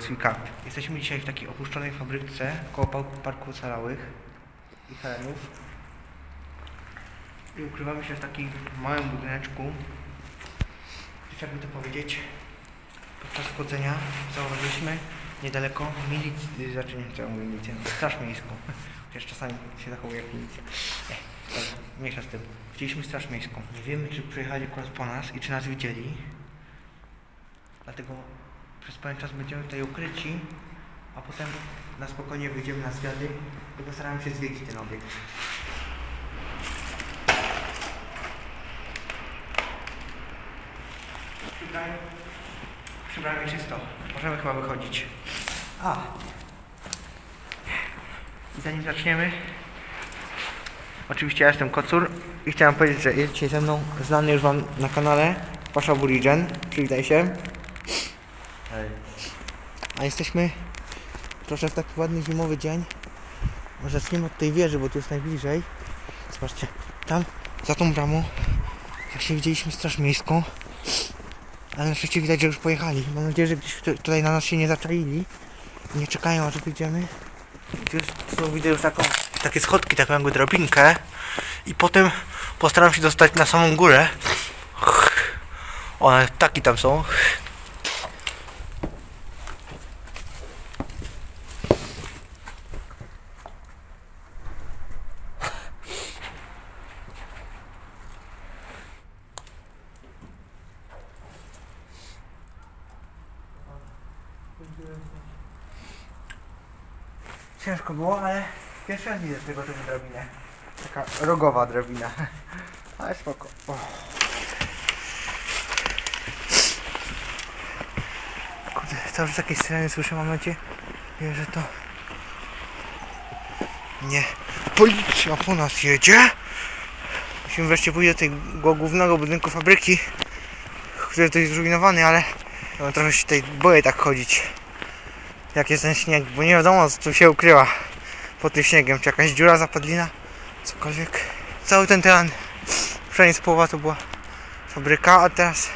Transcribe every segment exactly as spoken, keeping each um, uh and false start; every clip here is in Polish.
Swika. Jesteśmy dzisiaj w takiej opuszczonej fabryce koło Parku Ocalałych i Helenów. I ukrywamy się w takim małym budyneczku. Gdzieś jakby to powiedzieć, podczas wchodzenia zauważyliśmy niedaleko milicję, znaczy nie chcę mówić milicję, straż miejską. Chociaż czasami się zachowuje jak milicja. Nie, dobra, mniejsza z tym. Widzieliśmy straż miejską. Nie wiemy, czy przyjechali akurat po nas i czy nas widzieli. Dlatego przez pewien czas będziemy tutaj ukryci, a potem na spokojnie wyjdziemy na zwiady i postaramy się zwiedzić ten obiekt. Przybrałem czysto. Możemy chyba wychodzić. A! I zanim zaczniemy, oczywiście ja jestem Kocur i chciałem powiedzieć, że jest dzisiaj ze mną znany już wam na kanale Pasha Burigen. Przywitaj się. Hej. A jesteśmy proszę w taki ładny zimowy dzień. Może zaczniemy od tej wieży, bo tu jest najbliżej. Zobaczcie, tam za tą bramą właśnie widzieliśmy straż miejską. Ale na szczęście widać, że już pojechali. Mam nadzieję, że gdzieś tutaj na nas się nie zaczaili. Nie czekają, aż wyjdziemy. Tu, jest, tu widzę już taką, takie schodki, taką jakby drabinkę. I potem postaram się dostać na samą górę. One ptaki tam są. Ciężko było, ale pierwszy raz widzę tego typu drabinę. Taka rogowa drabina. Ale spoko. O. Kurde, cały czas takiej strony słyszę w momencie. Wiem, że to nie policja po nas jedzie. Musimy wreszcie pójść do tego głównego budynku fabryki, który to jest zrujnowany, ale no, trochę się tutaj boję tak chodzić. Jak jest ten śnieg, bo nie wiadomo, co tu się ukryła pod tym śniegiem, czy jakaś dziura, zapadlina, cokolwiek. Cały ten teren, przynajmniej z połowa to była fabryka, a teraz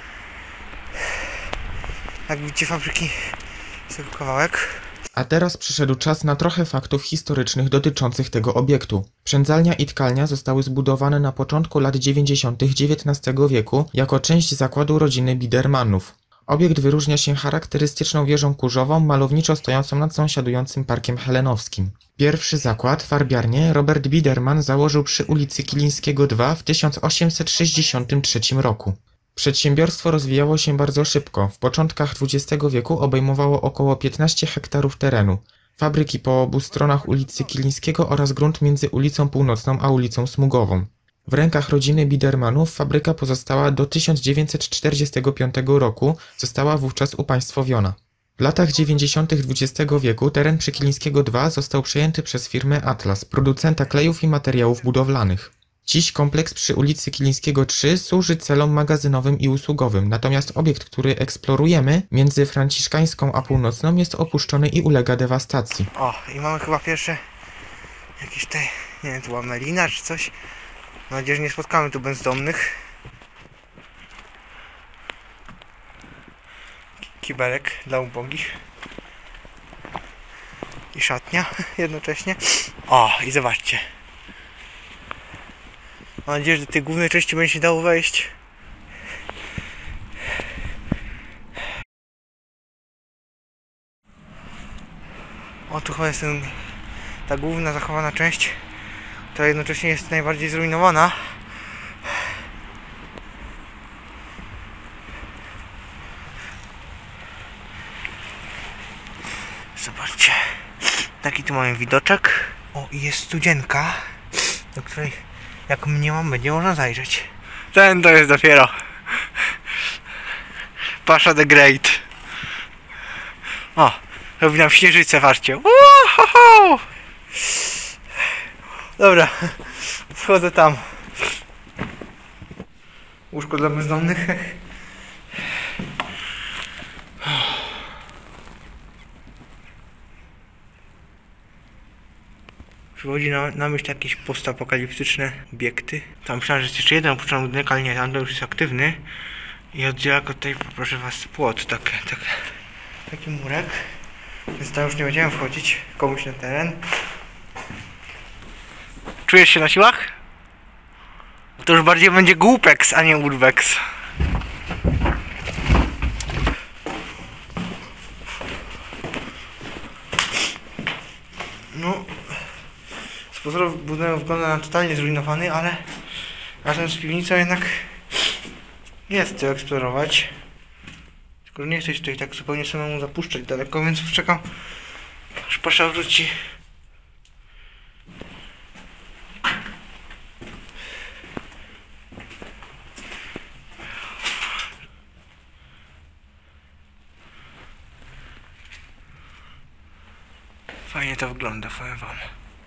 jak widzicie fabryki jest tylko kawałek. A teraz przyszedł czas na trochę faktów historycznych dotyczących tego obiektu. Przędzalnia i tkalnia zostały zbudowane na początku lat dziewięćdziesiątych dziewiętnastego wieku jako część zakładu rodziny Biedermanów. Obiekt wyróżnia się charakterystyczną wieżą kurzową, malowniczo stojącą nad sąsiadującym Parkiem Helenowskim. Pierwszy zakład, farbiarnię, Robert Biederman założył przy ulicy Kilińskiego dwa w tysiąc osiemset sześćdziesiątym trzecim roku. Przedsiębiorstwo rozwijało się bardzo szybko. W początkach dwudziestego wieku obejmowało około piętnaście hektarów terenu. Fabryki po obu stronach ulicy Kilińskiego oraz grunt między ulicą Północną a ulicą Smugową. W rękach rodziny Biedermanów fabryka pozostała do tysiąc dziewięćset czterdziestego piątego roku, została wówczas upaństwowiona. W latach dziewięćdziesiątych dwudziestego wieku teren przy Kilińskiego dwa został przejęty przez firmę Atlas, producenta klejów i materiałów budowlanych. Dziś kompleks przy ulicy Kilińskiego trzy służy celom magazynowym i usługowym, natomiast obiekt, który eksplorujemy między Franciszkańską a Północną jest opuszczony i ulega dewastacji. O, i mamy chyba pierwsze jakieś te, nie wiem, tu była melina czy coś. Mam nadzieję, że nie spotkamy tu bezdomnych. Kibelek dla ubogich. I szatnia jednocześnie. O, i zobaczcie. Mam nadzieję, że do tej głównej części będzie się dało wejść. O, tu chyba jest ten, ta główna zachowana część, która jednocześnie jest najbardziej zrujnowana. Zobaczcie, taki tu mamy widoczek. O, i jest studzienka, do której jak mnie mam, będzie można zajrzeć. Ten to jest dopiero Pasha the Great. O, robi nam śnieżycę, patrzcie. Uhoho! Dobra, wchodzę tam. Łóżko dla bezdomnych. Przywodzi na, na myśl jakieś postapokaliptyczne obiekty. Tam myślałem, że jest jeszcze jeden opuszczony budynek, ale nie, tam to już jest aktywny. I oddziela go tutaj, poproszę was, płot, tak, tak. taki murek, więc tam już nie będziemy wchodzić komuś na teren. Czujesz się na siłach? To już bardziej będzie głupex, a nie urbex. No, z pozoru budynek wygląda na totalnie zrujnowany, ale razem z piwnicą jednak jest co eksplorować. Tylko nie chcę się tutaj tak zupełnie samemu zapuszczać daleko, więc czekam, aż Pasza wróci. Fajnie to wygląda, powiem wam.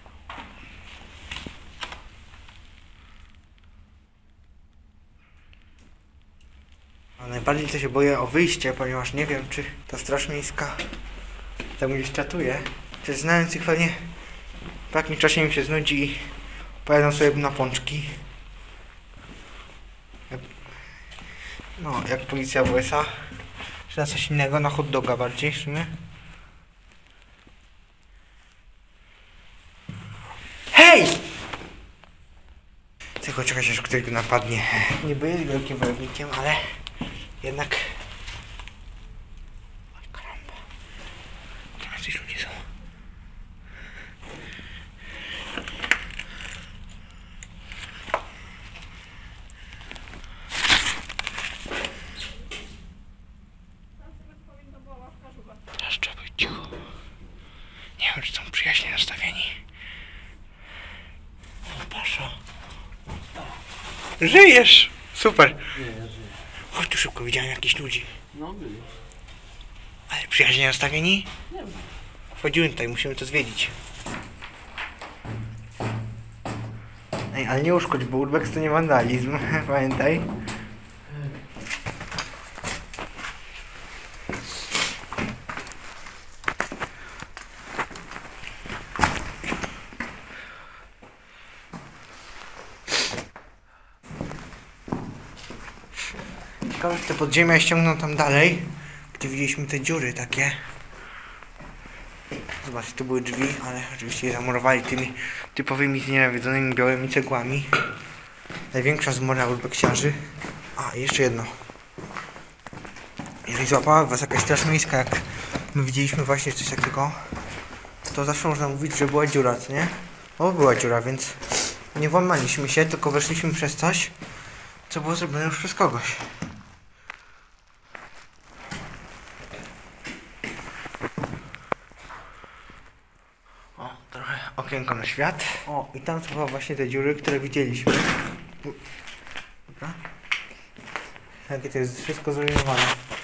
A najbardziej to się boję o wyjście, ponieważ nie wiem, czy ta straż miejska tam gdzieś czatuje. Czy znając ich pewnie w jakimś czasie im się znudzi i pojadą sobie na pączki. Jak, no, jak policja w U S A. Czy na coś innego, na hot doga bardziej w sumie. Hej! Tylko czekać, aż ktoś go napadnie. Niby jest wielkim wojownikiem, ale jednak... Oj, karamba. Tam jacyś ludzie są. Teraz trzeba być cicho. Nie wiem, czy są przyjaźnie nastawieni. O, Pasza. Żyjesz! Super! Nie, ja żyję. Chodź tu szybko, widziałem jakichś ludzi. No byli. Ale przyjaźnie nastawieni? Nie wiem. Wchodziłem tutaj, musimy to zwiedzić. Ej, ale nie uszkodź, bo urbex to nie wandalizm, pamiętaj. Ciekawe, że te podziemia ściągną tam dalej, gdzie widzieliśmy te dziury takie. Zobaczcie, tu były drzwi, ale oczywiście je zamurowali tymi typowymi znienawidzonymi białymi cegłami. Największa zmora urbeksiarzy. A, jeszcze jedno. Jeżeli złapała was jakaś straż miejska, jak my widzieliśmy właśnie coś takiego, to zawsze można mówić, że była dziura, co nie? O, była dziura, więc nie włamaliśmy się, tylko weszliśmy przez coś, co było zrobione już przez kogoś. O, trochę okienko na świat. O, i tam są chyba właśnie te dziury, które widzieliśmy. Dobra. Jakie to jest wszystko zrujnowane.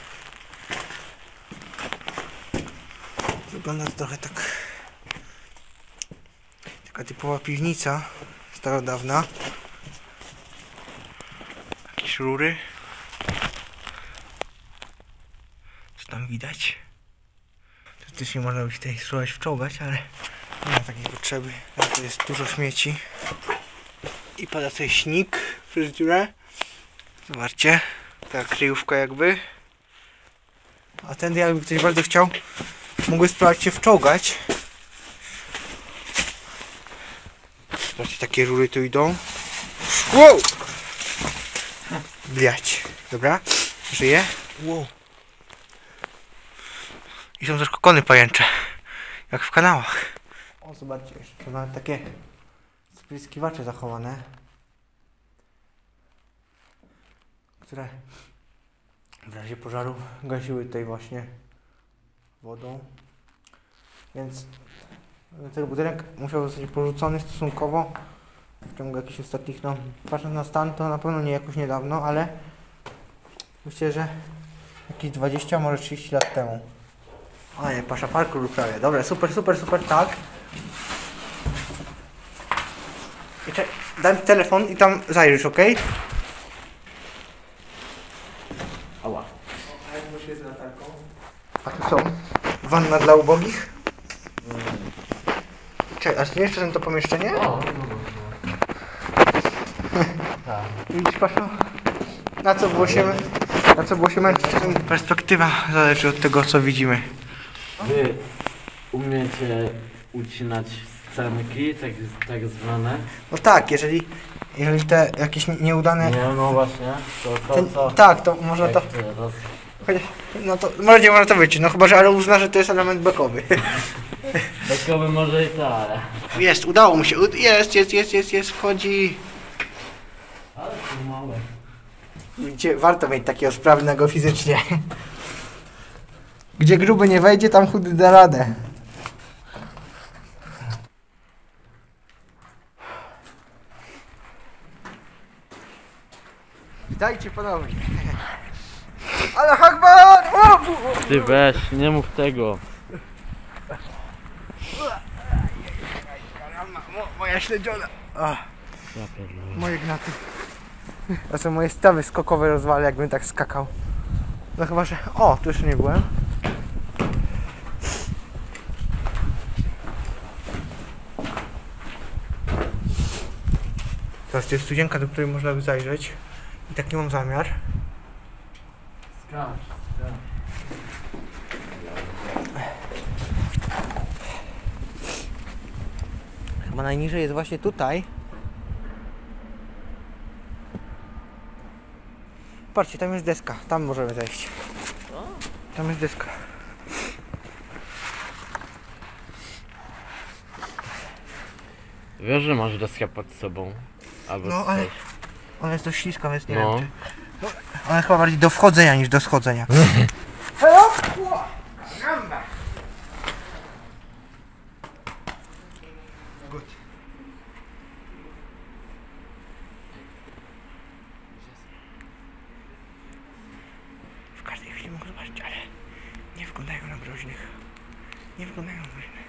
Wygląda to trochę tak... Taka typowa piwnica starodawna. Jakieś rury. Co tam widać? Teoretycznie można by się tutaj spróbować wczołgać, ale nie ma takiej potrzeby. Tu jest dużo śmieci. I pada tutaj śnieg przez dziurę. Zobaczcie. Taka kryjówka jakby. A tędy jakby ktoś bardzo chciał, mógłby spróbować się wczołgać. Zobaczcie, takie rury tu idą. Wow! Bliać. Dobra. Żyje. Wow. I są też kokony pajęcze. Jak w kanałach. O, zobaczcie, jeszcze tu nawet takie spryskiwacze zachowane. Które w razie pożaru gasiły tutaj właśnie wodą. Więc ten budynek musiał zostać porzucony stosunkowo w ciągu jakichś ostatnich, no patrząc na stan, to na pewno nie jakoś niedawno, ale myślę, że jakieś dwadzieścia, może trzydzieści lat temu. O nie, Pasza parkour uprawia. Dobra, super, super, super, tak. Jeszcze dam ci telefon i tam zajrzysz, ok? Ała. A jak musi z latarką? A tu są wanna dla ubogich? Mm. Czekaj, a zmienisz czasem to pomieszczenie? O, no, no, no. Tak. Widzisz, Pasza? Na co było się... Na co było się męczyć? Perspektywa zależy od tego, co widzimy. Wy umiecie ucinać scenki, tak, tak zwane? No tak, jeżeli, jeżeli te jakieś nieudane... Nie, no właśnie, to to Ten, co? tak, to można to... Jak ty roz... No to może nie można to wyciąć, no chyba, że ale uzna, że to jest element bekowy. Bekowy może i to, ale... Jest, udało mu się, ud- jest, jest, jest, jest, jest, wchodzi. Ale to małe. Widzicie, warto mieć takiego sprawnego fizycznie. Gdzie gruby nie wejdzie, tam chudy da radę. Witajcie ponownie. Ale Akbar! O! Ty weź, nie mów tego. Mo- moja śledziona. Ach, Ja pierdolę. moje gnaty. To są moje stawy skokowe rozwale, jakbym tak skakał. No chyba, że... O, tu jeszcze nie byłem. Teraz to jest studzienka, do której można by zajrzeć. I taki mam zamiar. Skacz, skacz. Chyba najniżej jest właśnie tutaj. Patrzcie, tam jest deska. Tam możemy zejść. Tam jest deska. Wiesz, że masz deskę pod sobą? Albo No, coś. ale ona jest dość śliska, więc nie No. wiem czy... Ona jest chyba bardziej do wchodzenia niż do schodzenia. Good. W każdej chwili mogę zobaczyć, ale nie wyglądają na groźnych. Nie wyglądają na groźnych.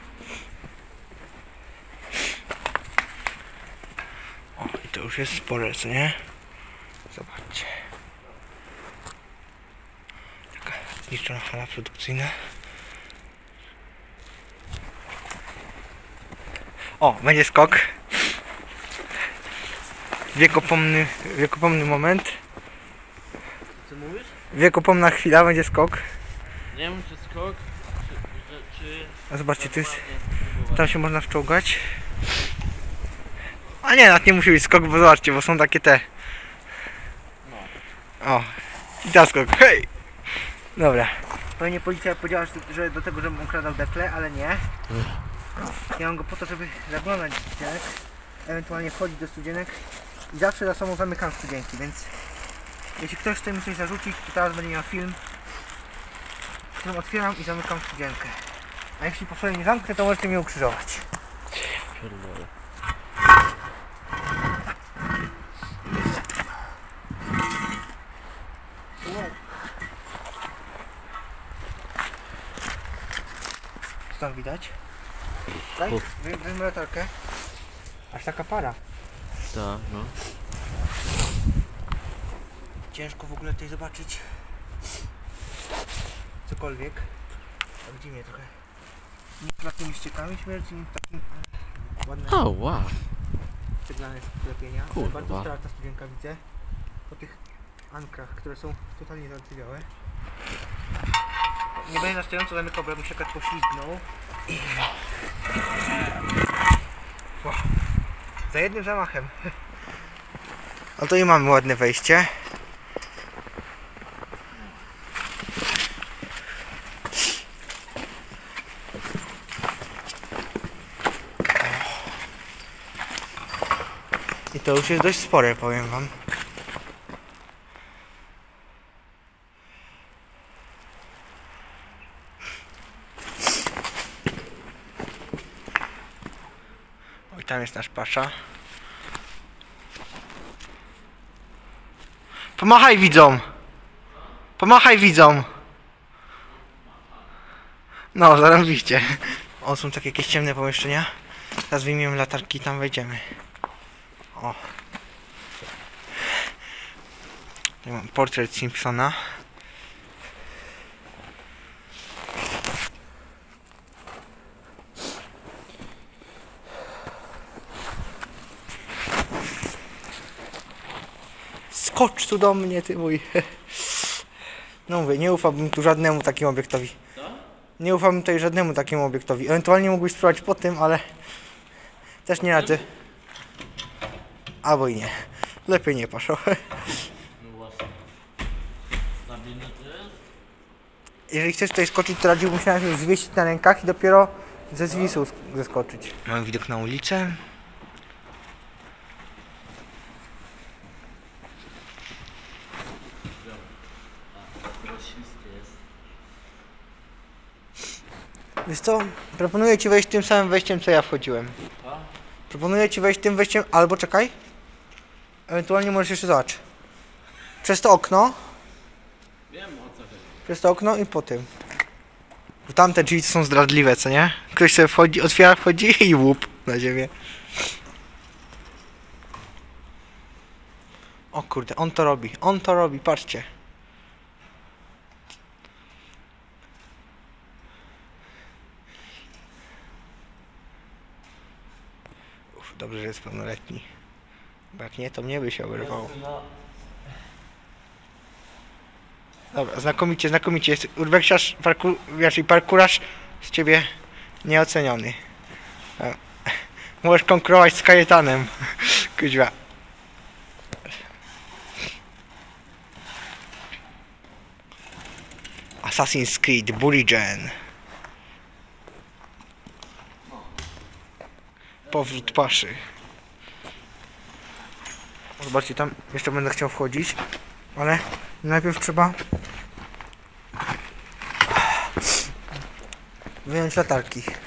O, i to już jest spore, co nie? Zobaczcie. Taka zniszczona hala produkcyjna. O, będzie skok. Wiekopomny, wiekopomny moment. Co mówisz? Wiekopomna chwila, będzie skok. Nie wiem czy skok, czy... czy... A zobaczcie, tu jest, tam się można wczołgać. A nie, nawet nie musi być skok, bo zobaczcie, bo są takie te. O, i ta skok, hej! Dobra. Pewnie policja powiedziała, że do tego, żebym ukradał dekle, ale nie. Ja mam go po to, żeby zaglądać do studzienek, ewentualnie wchodzić do studzienek i zawsze za sobą zamykam studzienki, więc jeśli ktoś chce mi coś zarzucić, to teraz będzie miał film, w którym otwieram i zamykam studzienkę. A jeśli po sobie nie zamknę, to możecie mnie ukrzyżować. Pierdolę. Co tam widać? Daj, Tu. wy- weźmy latarkę. Aż taka para. Tak, no. Ciężko w ogóle tutaj zobaczyć cokolwiek. A widzi mnie trochę. Nie takimi ściekami śmierci, nie takim ładne O, wow. ceglane sklepienia. Kurwa. Bardzo stara ta studienka, widzę. Po tych ankrach, które są totalnie zardzewiałe. Nie będę na stojąco zamykał, bo ja bym się tak poślizgnął. I... Wow. Za jednym zamachem. No to i mamy ładne wejście. I to już jest dość spore, powiem wam. Oj, tam jest nasz pasza. Pomachaj widzom! Pomachaj widzom! No, zarobiście. O, są takie jakieś ciemne pomieszczenia. Teraz wyjmiemy latarki i tam wejdziemy. O. Tutaj mam portret Simpsona. Skocz tu do mnie, ty mój. No mówię, nie ufałbym tu żadnemu takiemu obiektowi. Co? Nie ufałbym tutaj żadnemu takiemu obiektowi. Ewentualnie mógłbyś spróbować po tym, ale też nie radzę. Albo i nie. Lepiej nie Paszo. No właśnie. Stabilne to jest? Jeżeli chcesz tutaj skoczyć, to radziłbym się najpierw zwiesić na rękach i dopiero ze zwisu sk- zeskoczyć. Mamy widok na ulicę. Teraz śliskie jest. Wiesz co? Proponuję ci wejść tym samym wejściem, co ja wchodziłem. A? Proponuję ci wejść tym wejściem, albo czekaj. Ewentualnie możesz jeszcze zobacz. Przez to okno. Wiem o co chodzi. Przez to okno i po tym. Bo tamte drzwi są zdradliwe, co nie? Ktoś sobie wchodzi, otwiera, wchodzi i łup na ziemię. O kurde, on to robi, on to robi, patrzcie. Uf, dobrze, że jest pełnoletni. Bo jak nie, to mnie by się oberwało. No, Dobra, znakomicie, znakomicie. Jest urbeksiarz, parku, raczej parkurarz z ciebie nieoceniony. E, Możesz konkurować z Kajetanem. Kuźwa. Assassin's Creed Burigen. Powrót Paszy. Zobaczcie, tam jeszcze będę chciał wchodzić, ale najpierw trzeba wyjąć latarki.